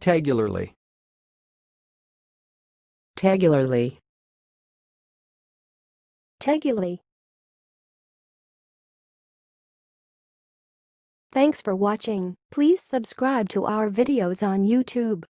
Tegularly. Tegularly. Tegularly. Thanks for watching. Please subscribe to our videos on YouTube.